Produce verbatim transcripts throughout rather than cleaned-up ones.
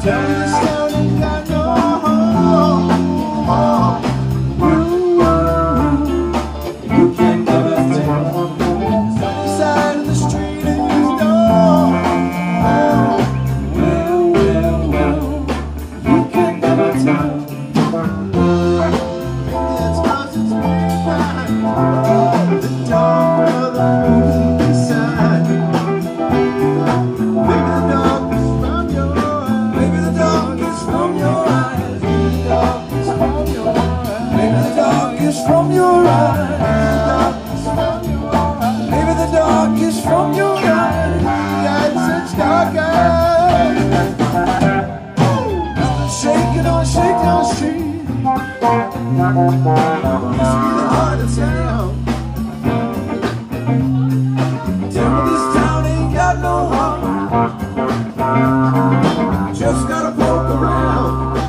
Tell me this town ain't got no home. You can't never tell. Sunny side of the street is dull. Well, well, well, you can't never tell. Maybe that's 'cause it's midnight. The dark of the moon beside me. Maybe the dark is from your eyes. Maybe the dark is from your eyes. Maybe the dark is from your eyes. Maybe the dark is from your eyes. You got such dark eyes. Shaking on Shakedown Street. Used to be the heart of town. Tell me this town ain't got no heart. Just gotta poke around.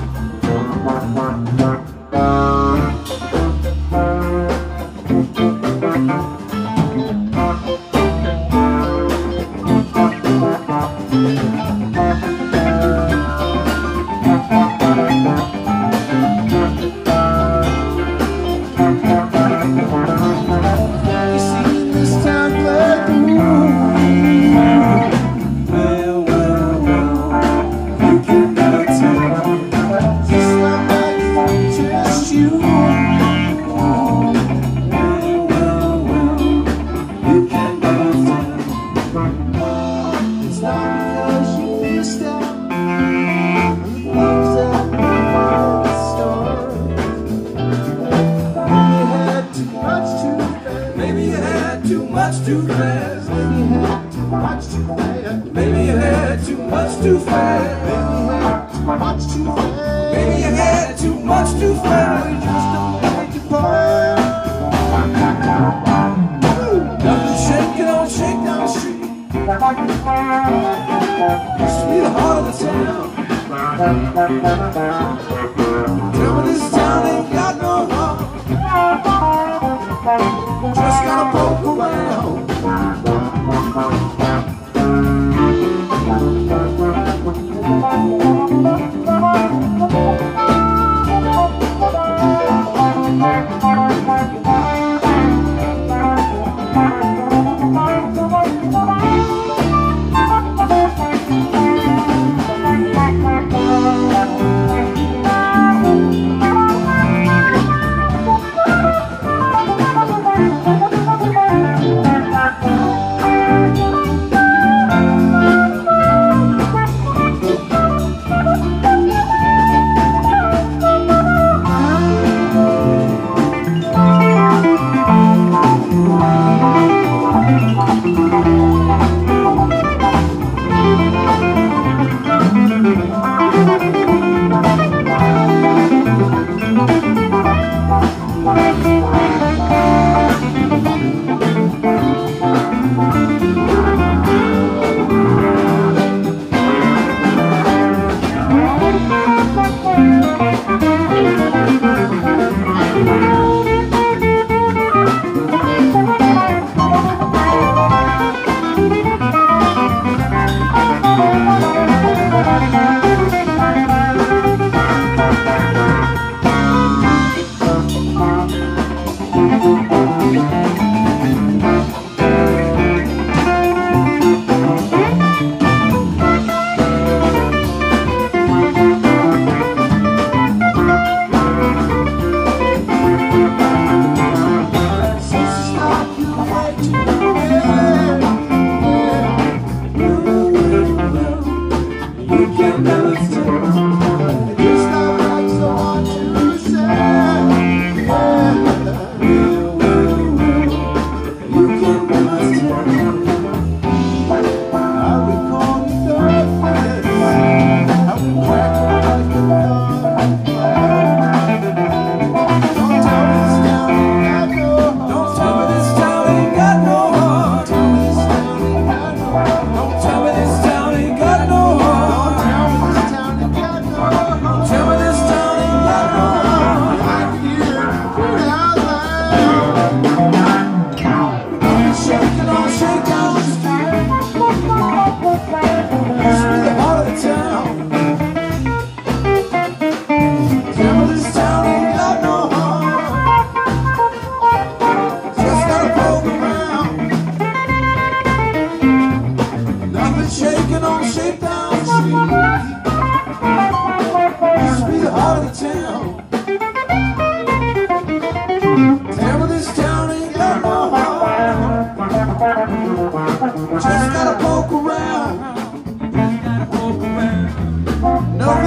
You see this town play through. Well, well, well, you can never tell. Just like just you. Well, well, well, you can never tell. It's not because you missed out on the things that made the story. Maybe you had too much too fast. Maybe you had too much too fast. Maybe you had too much too fast. Maybe you had too much too fast. You just don't like your part. Nothing shaking on Shakedown Street. Used to be the heart of the town. Tell me this town ain't got no heart. Just gotta poke around.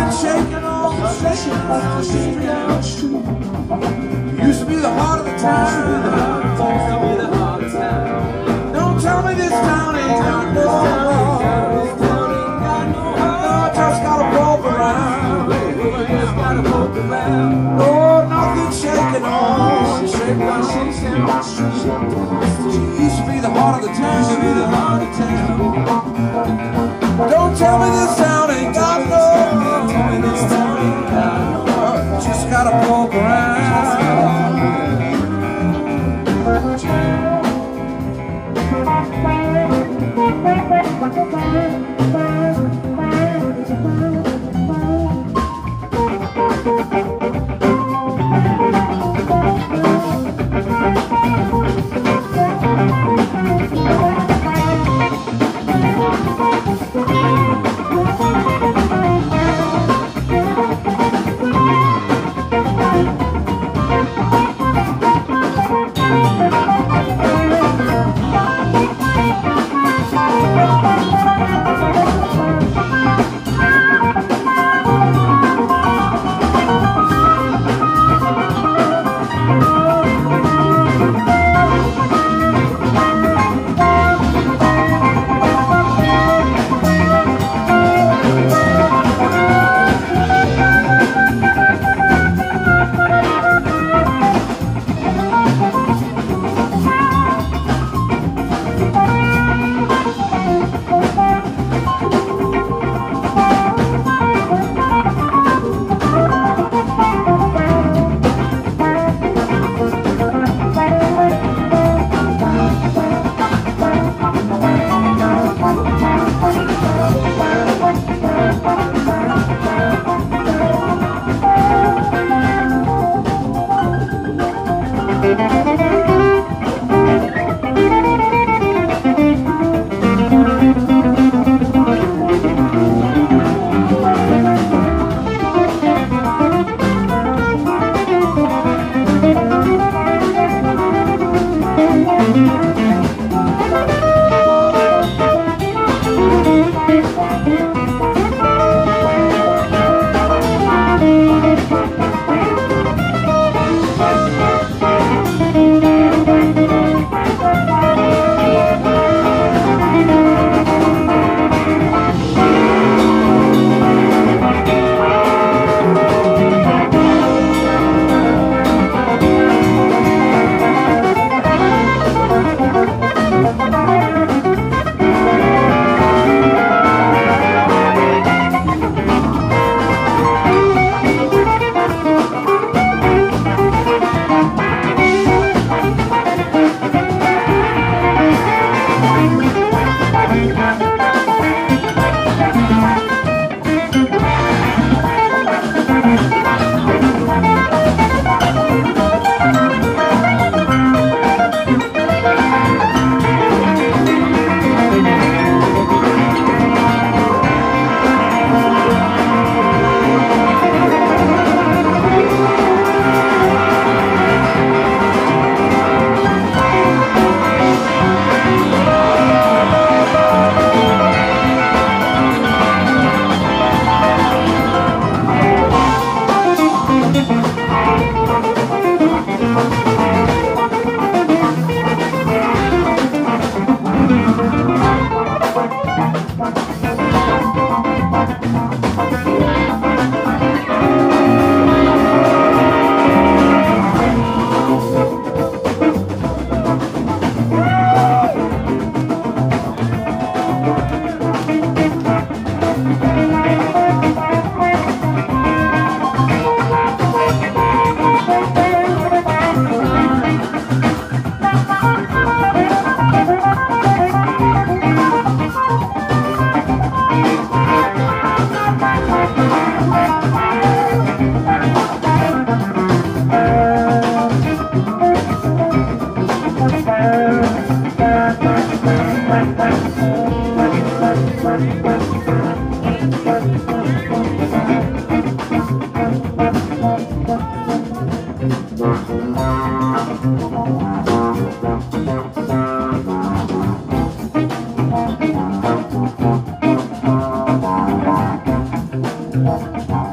shaking on, shaking on Shakedown Street. Used to be the heart of the town. Used to be the heart of town. Don't tell me this town ain't got no heart. This town ain't got no heart. No, just gotta poke around. Just gotta poke around. Oh, nothing shaking on Shakedown Street. Used to be the heart of the town. Used to be the heart of town. Don't tell me this town ain't got no heart. Tell me this town ain't got no heart. Just gotta poke around. Thank you.